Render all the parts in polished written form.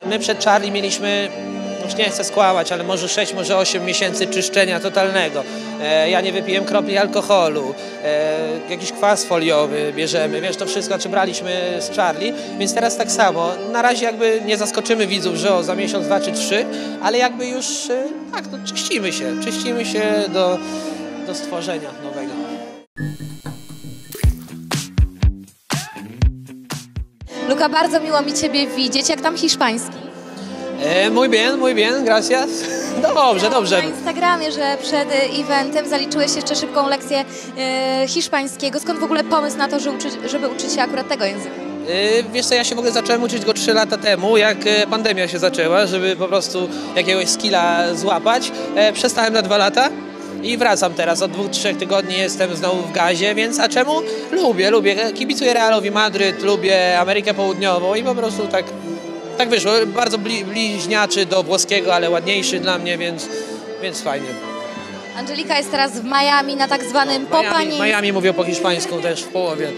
My przed Charlie mieliśmy, już nie chcę skłamać, ale może 6, może 8 miesięcy czyszczenia totalnego. Ja nie wypiłem kropli alkoholu, jakiś kwas foliowy bierzemy, wiesz, to wszystko, czy braliśmy z Charlie, więc teraz tak samo. Na razie jakby nie zaskoczymy widzów, że za miesiąc, 2 czy 3, ale jakby już tak, no, czyścimy się do stworzenia nowego. Luka, bardzo miło mi Ciebie widzieć. Jak tam hiszpański? Muy bien, gracias. Dobrze. Na Instagramie, że przed eventem zaliczyłeś jeszcze szybką lekcję hiszpańskiego. Skąd w ogóle pomysł na to, żeby uczyć się akurat tego języka? Wiesz co, ja się w ogóle zacząłem uczyć go 3 lata temu, jak pandemia się zaczęła, żeby po prostu jakiegoś skilla złapać. Przestałem na 2 lata. I wracam teraz, od 2-3 tygodni jestem znowu w gazie, więc a czemu? Lubię. Kibicuję Realowi Madryt, lubię Amerykę Południową i po prostu tak wyszło. Bardzo bliźniaczy do włoskiego, ale ładniejszy dla mnie, więc fajnie. Angelika jest teraz w Miami na tak zwanym popani. Miami mówią po hiszpańsku też w połowie.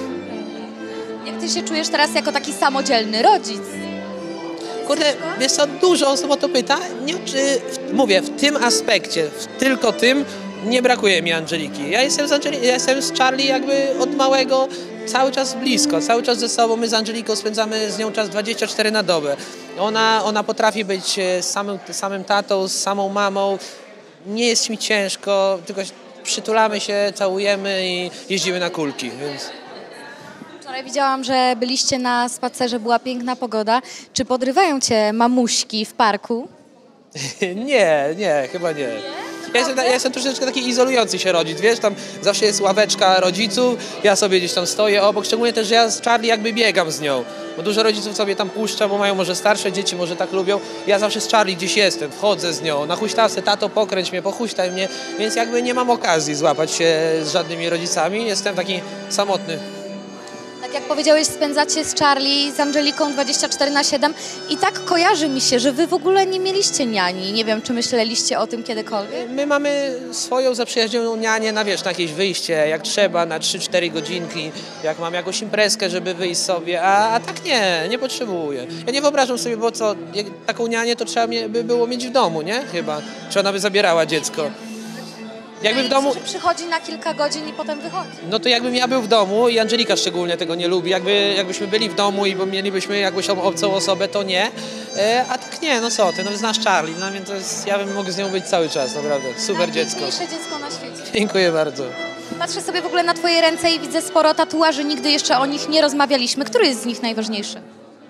Jak Ty się czujesz teraz jako taki samodzielny rodzic? Kurde, wiesz co, dużo osób o to pyta. Mówię, w tym aspekcie, tylko tym nie brakuje mi Angeliki. Ja jestem z Charlie jakby od małego, cały czas blisko, cały czas ze sobą. My z Angeliką spędzamy z nią czas 24 na dobę. Ona potrafi być z samym tatą, z samą mamą. Nie jest mi ciężko, tylko przytulamy się, całujemy i jeździmy na kulki, więc... Wczoraj widziałam, że byliście na spacerze, była piękna pogoda. Czy podrywają Cię mamuśki w parku? Nie, chyba nie. Ja jestem troszeczkę taki izolujący się rodzic, wiesz, tam zawsze jest ławeczka rodziców, ja sobie gdzieś tam stoję obok, szczególnie też, że ja z Charlie jakby biegam z nią, bo dużo rodziców sobie tam puszcza, bo mają może starsze dzieci, może tak lubią. Ja zawsze z Charlie gdzieś jestem, wchodzę z nią, na huśtawce, tato pokręć mnie, pochuśtaj mnie, więc jakby nie mam okazji złapać się z żadnymi rodzicami, jestem taki samotny. Tak jak powiedziałeś, spędzacie z Charlie, z Angeliką 24/7 i tak kojarzy mi się, że Wy w ogóle nie mieliście niani. Nie wiem, czy myśleliście o tym kiedykolwiek? My mamy swoją zaprzyjaźnioną nianię na, wiesz, na jakieś wyjście, jak trzeba, na 3-4 godzinki, jak mam jakąś imprezkę, żeby wyjść sobie, a tak nie potrzebuję. Ja nie wyobrażam sobie, bo co, taką nianię to trzeba by było mieć w domu, nie? Chyba. Czy ona by zabierała dziecko. Jakby w domu... Że przychodzi na kilka godzin i potem wychodzi. No to jakbym ja był w domu i Angelika szczególnie tego nie lubi, jakbyśmy byli w domu i mielibyśmy jakąś obcą osobę, to nie. A tak nie, no co ty, no znasz Charlie, no więc ja bym mógł z nią być cały czas, naprawdę. Super dziecko. Najpiękniejsze dziecko na świecie. Dziękuję bardzo. Patrzę sobie w ogóle na Twoje ręce i widzę sporo tatuaży, nigdy jeszcze o nich nie rozmawialiśmy. Który jest z nich najważniejszy?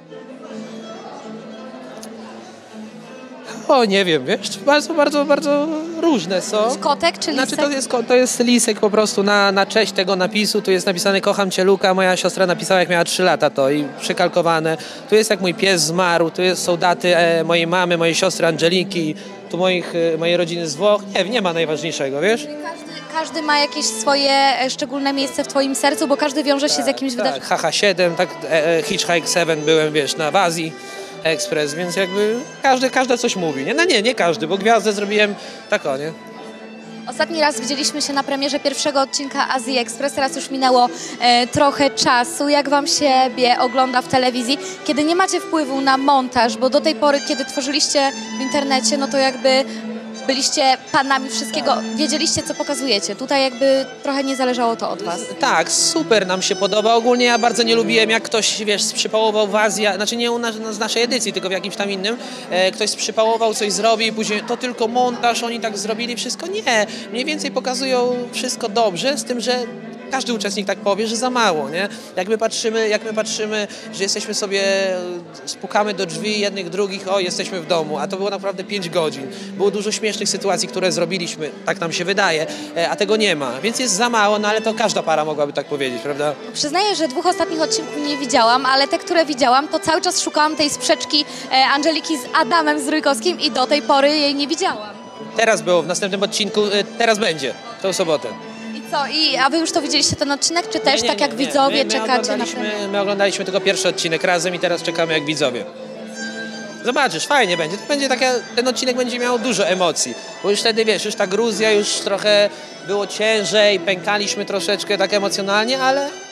O, nie wiem, wiesz, bardzo różne są. Kotek czy lisek? Znaczy to jest lisek po prostu na cześć tego napisu. Tu jest napisane kocham Cię, Luka. Moja siostra napisała, jak miała 3 lata to i przekalkowane. Tu jest jak mój pies zmarł, tu są daty mojej mamy, mojej siostry Angeliki, tu mojej rodziny z Włoch. Nie ma najważniejszego, wiesz? Każdy ma jakieś swoje szczególne miejsce w Twoim sercu, bo każdy wiąże się z jakimś wydarzeniem. HH7, Hitchhike 7 byłem, wiesz, w Azji. Ekspres, więc jakby każdy coś mówi. Nie każdy, bo gwiazdę zrobiłem tak o, nie? Ostatni raz widzieliśmy się na premierze pierwszego odcinka Azji Express, teraz już minęło trochę czasu. Jak Wam siebie ogląda w telewizji, kiedy nie macie wpływu na montaż, bo do tej pory, kiedy tworzyliście w internecie, no to jakby byliście panami wszystkiego, wiedzieliście, co pokazujecie. Tutaj jakby trochę nie zależało to od Was. Tak, super nam się podoba. Ogólnie ja bardzo nie lubiłem, jak ktoś, wiesz, sprzypałował w Azji, znaczy nie z naszej edycji, tylko w jakimś tam innym. Ktoś sprzypałował, coś zrobi i później to tylko montaż, oni tak zrobili wszystko. Nie, mniej więcej pokazują wszystko dobrze, z tym, że każdy uczestnik tak powie, że za mało, nie? Jak my patrzymy, że jesteśmy sobie, spukamy do drzwi jednych, drugich, jesteśmy w domu, a to było naprawdę 5 godzin. Było dużo śmiesznych sytuacji, które zrobiliśmy, tak nam się wydaje, a tego nie ma, więc jest za mało, no ale to każda para mogłaby tak powiedzieć, prawda? Przyznaję, że 2 ostatnich odcinków nie widziałam, ale te, które widziałam, to cały czas szukałam tej sprzeczki Angeliki z Adamem Zdrójkowskim i do tej pory jej nie widziałam. Teraz było, w następnym odcinku, teraz będzie, tą sobotę. A Wy już to widzieliście ten odcinek, czy też tak jak widzowie czekacie na premierę? My oglądaliśmy tylko pierwszy odcinek razem i teraz czekamy jak widzowie. Zobaczysz, fajnie będzie. Ten odcinek będzie miał dużo emocji, bo już wtedy, wiesz, już ta Gruzja już trochę było ciężej, pękaliśmy troszeczkę tak emocjonalnie, ale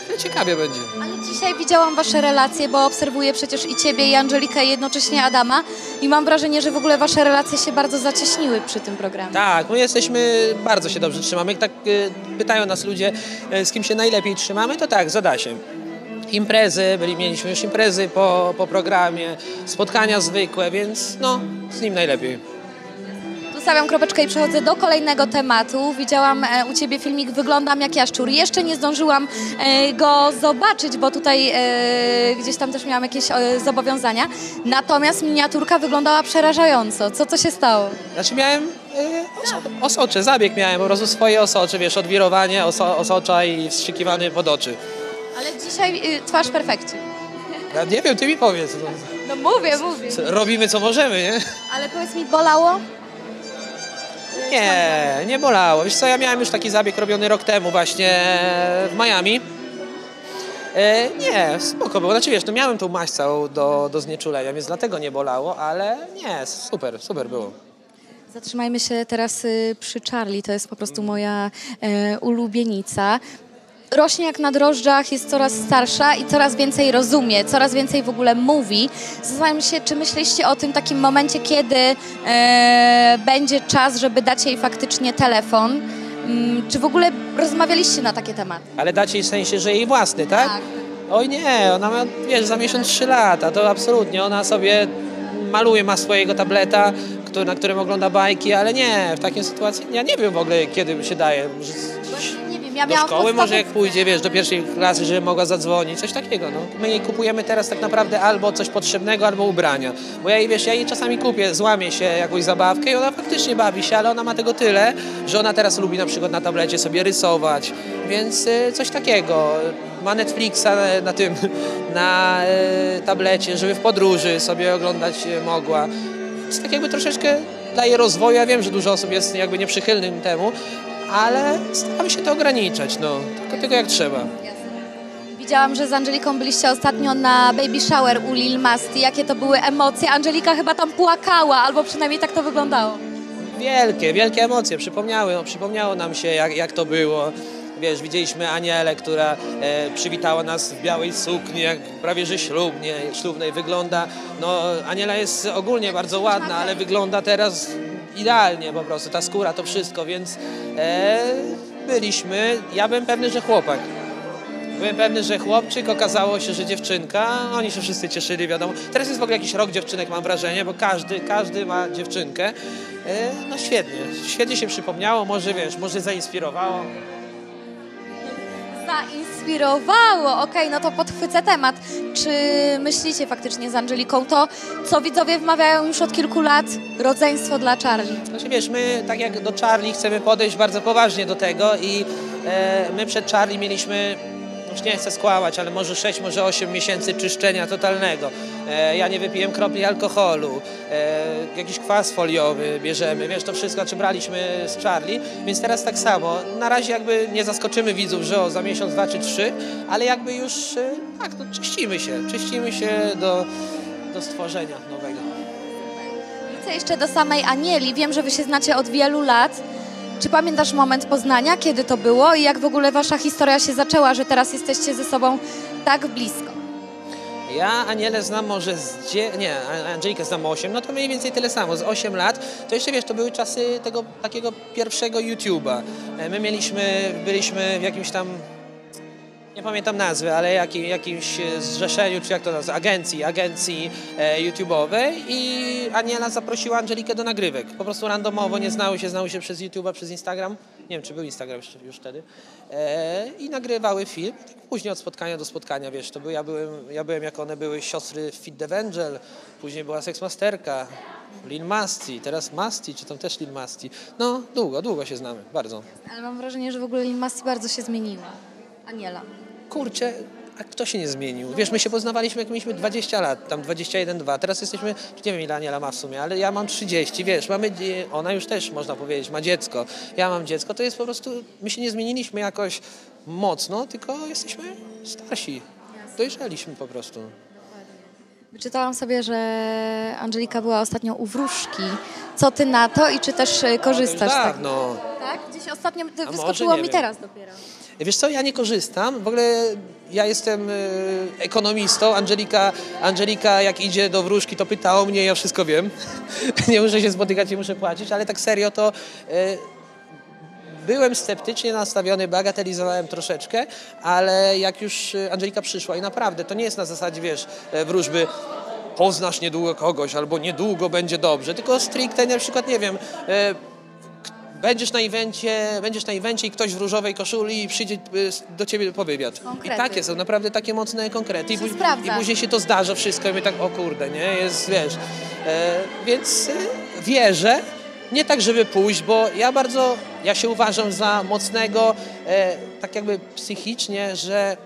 ciekawie będzie. Ale dzisiaj widziałam wasze relacje, bo obserwuję przecież i ciebie, i Angelikę, i jednocześnie Adama i mam wrażenie, że w ogóle wasze relacje się bardzo zacieśniły przy tym programie. Tak, my bardzo się dobrze trzymamy. Jak tak pytają nas ludzie, z kim się najlepiej trzymamy, to tak, z Adasiem. Imprezy, mieliśmy już imprezy po programie, spotkania zwykłe, więc no, z nim najlepiej. Tu stawiam kropeczkę i przechodzę do kolejnego tematu. Widziałam u ciebie filmik Wyglądam jak jaszczur. Jeszcze nie zdążyłam go zobaczyć, bo tutaj gdzieś tam też miałam jakieś zobowiązania. Natomiast miniaturka wyglądała przerażająco. Co się stało? Znaczy miałem osocze, zabieg miałem, po prostu swoje osocze, wiesz, odwirowanie osocza i wstrzykiwany pod oczy. Ale dzisiaj twarz perfekcie. Ja nie wiem, ty mi powiedz. No mówię. Robimy co możemy, nie? Ale powiedz mi, bolało? Nie bolało. Wiesz co, ja miałem już taki zabieg robiony rok temu właśnie w Miami. Nie, spoko było. Znaczy wiesz, no miałem tą maść całą do znieczulenia, więc dlatego nie bolało, ale nie, super było. Zatrzymajmy się teraz przy Charlie. To jest po prostu moja ulubienica. Rośnie jak na drożdżach, jest coraz starsza i coraz więcej rozumie, coraz więcej w ogóle mówi. Zastanawiam się, czy myśleliście o tym takim momencie, kiedy będzie czas, żeby dać jej faktycznie telefon? Czy w ogóle rozmawialiście na takie tematy? Ale dać jej w sensie, że jej własny, tak? Tak. Oj nie, ona ma, wiesz, za miesiąc 3 lata, to absolutnie, ona sobie maluje, ma swojego tableta, na którym ogląda bajki, ale nie, w takiej sytuacji, ja nie wiem w ogóle, kiedy się daje. Nie wiem, ja Do miałam szkoły może jak podstawówkę. pójdzie, wiesz, do pierwszej klasy, żeby mogła zadzwonić, coś takiego, no. My jej kupujemy teraz tak naprawdę albo coś potrzebnego, albo ubrania. Bo ja jej czasami kupię, złamię się jakąś zabawkę i ona faktycznie bawi się, ale ona ma tego tyle, że ona teraz lubi na przykład na tablecie sobie rysować, więc coś takiego. Ma Netflixa na tablecie, żeby w podróży sobie oglądać mogła. Jest tak jakby troszeczkę daje rozwoju, ja wiem, że dużo osób jest jakby nieprzychylnym temu, ale staramy się to ograniczać, no, tylko jak trzeba. Widziałam, że z Angeliką byliście ostatnio na baby shower u Lil Masti. Jakie to były emocje? Angelika chyba tam płakała, albo przynajmniej tak to wyglądało. Wielkie emocje, przypomniało nam się jak to było. Wiesz, widzieliśmy Anielę, która przywitała nas w białej sukni, jak prawie że ślubnej wygląda. No, Aniela jest ogólnie bardzo ładna, ale wygląda teraz idealnie po prostu, ta skóra, to wszystko, więc byliśmy. Ja byłem pewny, że chłopak. Byłem pewny, że chłopczyk, okazało się, że dziewczynka. Oni się wszyscy cieszyli, wiadomo. Teraz jest w ogóle jakiś rok dziewczynek, mam wrażenie, bo każdy ma dziewczynkę. No świetnie się przypomniało, może zainspirowało. Zainspirowało. Okej, no to podchwycę temat. Czy myślicie faktycznie z Angeliką to, co widzowie wmawiają już od kilku lat, rodzeństwo dla Charlie? Znaczy wiesz, my tak jak do Charlie chcemy podejść bardzo poważnie do tego i my przed Charlie mieliśmy, już nie chcę skłamać, ale może 6, może 8 miesięcy czyszczenia totalnego. Ja nie wypiłem kropli alkoholu, jakiś kwas foliowy bierzemy, wiesz, to wszystko, czy braliśmy z Charlie, więc teraz tak samo. Na razie jakby nie zaskoczymy widzów, że za miesiąc, 2 czy 3, ale jakby już tak, no, czyścimy się do stworzenia nowego. Wrócę jeszcze do samej Anieli. Wiem, że wy się znacie od wielu lat. Czy pamiętasz moment poznania, kiedy to było i jak w ogóle wasza historia się zaczęła, że teraz jesteście ze sobą tak blisko? Ja Anielę znam może Angelikę znam 8, no to mniej więcej tyle samo, z 8 lat. To jeszcze wiesz, to były czasy tego takiego pierwszego YouTube'a. My byliśmy w jakimś tam, nie pamiętam nazwy, ale jakimś zrzeszeniu, czy jak to nazwać, agencji YouTube'owej i Aniela zaprosiła Angelikę do nagrywek. Po prostu randomowo, nie znały się przez YouTube'a, przez Instagram. Nie wiem, czy był Instagram już wtedy. I nagrywały film. Tak później od spotkania do spotkania, wiesz, to był, ja byłem jak one były siostry Fit Devangel, później była Seksmasterka, Lil Masti, teraz Masti, czy tam też Lil Masti. No, długo się znamy, bardzo. Ale mam wrażenie, że w ogóle Lil Masti bardzo się zmieniła. Aniela. Kurczę, a kto się nie zmienił? Wiesz, my się poznawaliśmy jak mieliśmy 20 lat, tam 21, 2. Teraz jesteśmy, nie wiem ile Aniela ma w sumie, ale ja mam 30, wiesz, ona już też, można powiedzieć, ma dziecko. Ja mam dziecko, to jest po prostu, my się nie zmieniliśmy jakoś mocno, tylko jesteśmy starsi. Dojrzeliśmy po prostu. Wyczytałam sobie, że Angelika była ostatnio u wróżki. Co ty na to i czy też korzystasz z tego? Dawno. Tak? Gdzieś ostatnio może, wyskoczyło nie mi wiem. teraz dopiero. Wiesz co, ja nie korzystam. W ogóle ja jestem ekonomistą. Angelika jak idzie do wróżki, to pyta o mnie, ja wszystko wiem. Nie muszę się spotykać, nie muszę płacić, ale tak serio to byłem sceptycznie nastawiony, bagatelizowałem troszeczkę, ale jak już Angelika przyszła i naprawdę to nie jest na zasadzie, wiesz, wróżby poznasz niedługo kogoś albo niedługo będzie dobrze, tylko stricte na przykład, nie wiem, będziesz na evencie i ktoś w różowej koszuli i przyjdzie do ciebie po wywiad. Konkrety. I takie są naprawdę takie mocne konkrety. I sprawdza. później się to zdarza wszystko i my tak, o kurde, nie, jest, wiesz. Więc wierzę, nie tak, żeby pójść, bo ja się uważam za mocnego, tak jakby psychicznie, że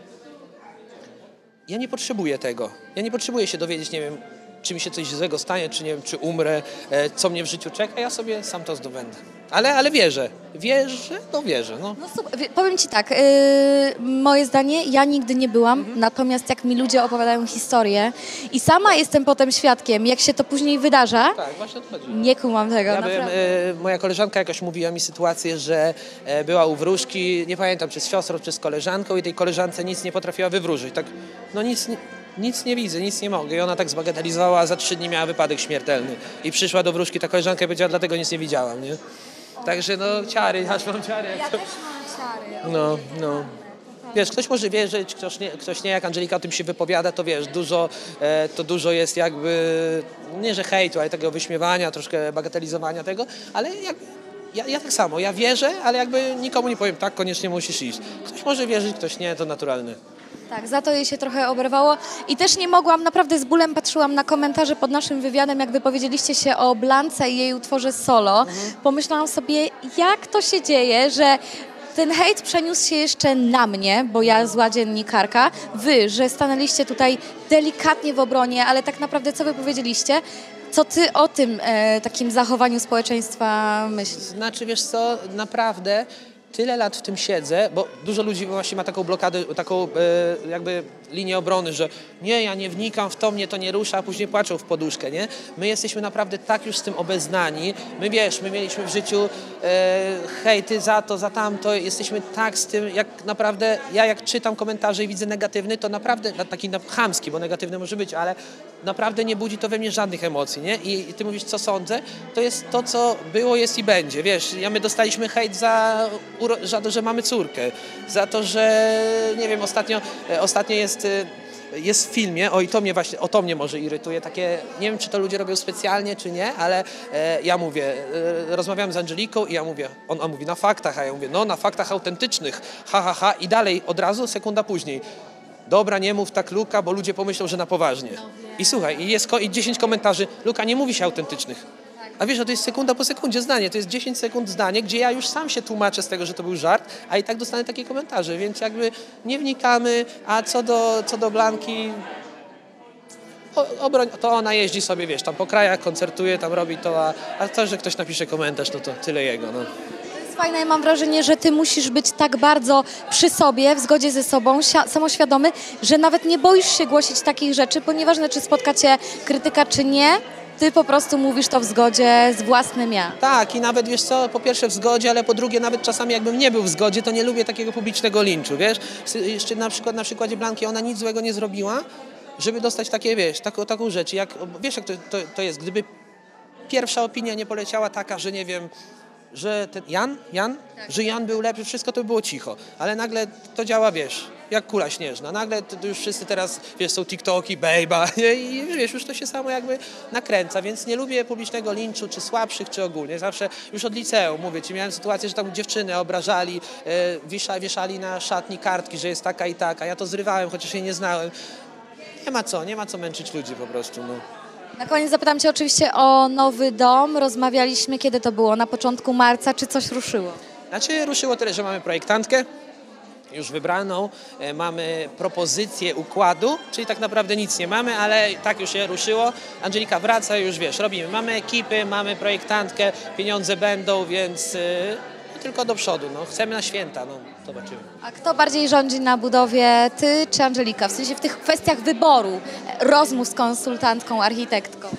ja nie potrzebuję tego. Ja nie potrzebuję się dowiedzieć, nie wiem, czy mi się coś złego stanie, czy nie wiem, czy umrę, co mnie w życiu czeka, ja sobie sam to zdobędę. Ale wierzę. Wierzę. No. No super. Powiem Ci tak, moje zdanie, ja nigdy nie byłam, natomiast jak mi ludzie opowiadają historię i sama jestem potem świadkiem, jak się to później wydarza, Tak, właśnie o to chodzi. nie kumam tego, Ja naprawdę. moja koleżanka jakoś mówiła mi sytuację, że była u wróżki, nie pamiętam, czy z siostrą, czy z koleżanką i tej koleżance nic nie potrafiła wywróżyć. Tak, no nic nie widzę, nic nie mogę. I ona tak zbagatelizowała, a za 3 dni miała wypadek śmiertelny. I przyszła do wróżki ta koleżanka i powiedziała, dlatego nic nie widziałam, nie? Także no ciary, aż mam ciary. Ja też mam ciary. No. Wiesz, ktoś może wierzyć, ktoś nie, jak Angelika o tym się wypowiada, to wiesz, dużo jest jakby, nie że hejtu, ale tego wyśmiewania, troszkę bagatelizowania tego, ale ja tak samo, ja wierzę, ale jakby nikomu nie powiem, tak, koniecznie musisz iść. Ktoś może wierzyć, ktoś nie, to naturalne. Tak, za to jej się trochę oberwało i też nie mogłam, naprawdę z bólem patrzyłam na komentarze pod naszym wywiadem, jak wypowiedzieliście się o Blance i jej utworze solo. Pomyślałam sobie, jak to się dzieje, że ten hejt przeniósł się jeszcze na mnie, bo ja zła dziennikarka, wy, że stanęliście tutaj delikatnie w obronie, ale tak naprawdę co wy powiedzieliście? Co ty o tym takim zachowaniu społeczeństwa myślisz? Znaczy, wiesz co, naprawdę tyle lat w tym siedzę, bo dużo ludzi właśnie ma taką blokadę, taką jakby linię obrony, że nie, ja nie wnikam w to, mnie to nie rusza, a później płaczą w poduszkę, nie? My jesteśmy naprawdę tak już z tym obeznani. My mieliśmy w życiu hejty za to, za tamto, jesteśmy tak z tym, jak naprawdę, ja jak czytam komentarze i widzę negatywny, to naprawdę, taki chamski, bo negatywny może być, ale naprawdę nie budzi to we mnie żadnych emocji, nie? I ty mówisz, co sądzę, to jest to, co było, jest i będzie, wiesz, my dostaliśmy hejt za to, że mamy córkę, za to, że, nie wiem, ostatnio jest w filmie, to mnie może irytuje, takie, nie wiem, czy to ludzie robią specjalnie, czy nie, ale ja mówię, rozmawiałem z Angeliką i ja mówię, ona mówi na faktach, a ja mówię, no na faktach autentycznych, ha, i dalej od razu, sekunda później. Dobra, nie mów tak, Luka, bo ludzie pomyślą, że na poważnie. I słuchaj, i 10 komentarzy, Luka, nie mówi się autentycznych. A wiesz, to jest sekunda po sekundzie zdanie, to jest 10 sekund zdanie, gdzie ja już sam się tłumaczę z tego, że to był żart, a i tak dostanę takie komentarze, więc jakby nie wnikamy, a co do Blanki, to ona jeździ sobie, wiesz, tam po krajach, koncertuje, tam robi to, a to, że ktoś napisze komentarz, no to tyle jego, no. Fajne, ja mam wrażenie, że ty musisz być tak bardzo przy sobie, w zgodzie ze sobą, samoświadomy, że nawet nie boisz się głosić takich rzeczy, bo nieważne, czy spotka cię krytyka, czy nie, ty po prostu mówisz to w zgodzie z własnym ja. Tak, i nawet, wiesz co, po pierwsze w zgodzie, ale po drugie nawet czasami jakbym nie był w zgodzie, to nie lubię takiego publicznego linczu, wiesz. Jeszcze na przykładzie Blanki, ona nic złego nie zrobiła, żeby dostać takie, wiesz, taką rzecz. Wiesz, jak to jest, gdyby pierwsza opinia nie poleciała taka, że nie wiem, że ten że Jan był lepszy, wszystko to by było cicho. Ale nagle to działa, wiesz, jak kula śnieżna. Nagle to już wszyscy teraz, wiesz, są TikToki, bejba i wiesz, już to się samo jakby nakręca, więc nie lubię publicznego linczu, czy słabszych, czy ogólnie. Zawsze już od liceum, mówię ci, miałem sytuację, że tam dziewczyny obrażali, wieszali na szatni kartki, że jest taka i taka. Ja to zrywałem, chociaż jej nie znałem. Nie ma co męczyć ludzi po prostu, no. Na koniec zapytam cię oczywiście o nowy dom. Rozmawialiśmy, kiedy to było? Na początku marca. Czy coś ruszyło? Znaczy ruszyło tyle, że mamy projektantkę już wybraną, mamy propozycję układu, czyli tak naprawdę nic nie mamy, ale tak już się ruszyło. Angelika wraca, już wiesz, robimy. Mamy ekipy, mamy projektantkę, pieniądze będą, więc tylko do przodu. No. Chcemy na święta, no zobaczymy. A kto bardziej rządzi na budowie, ty czy Angelika? W sensie w tych kwestiach wyboru, rozmów z konsultantką, architektką.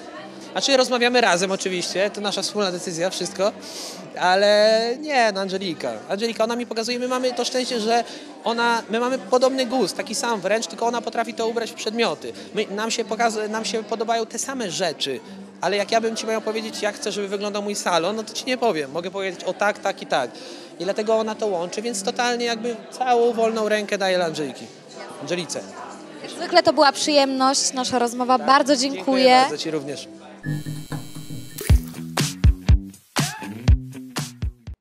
Znaczy rozmawiamy razem oczywiście, to nasza wspólna decyzja, wszystko, ale nie, no Angelika, ona mi pokazuje, my mamy to szczęście, że my mamy podobny gust, taki sam wręcz, tylko ona potrafi to ubrać w przedmioty. Nam się podobają te same rzeczy, ale jak ja bym ci miał powiedzieć, jak chcę, żeby wyglądał mój salon, no to ci nie powiem. Mogę powiedzieć o tak, tak i tak. I dlatego ona to łączy, więc totalnie jakby całą wolną rękę daję dla Angelice. Jak zwykle to była przyjemność, nasza rozmowa. Bardzo dziękuję. Dziękuję bardzo ci również.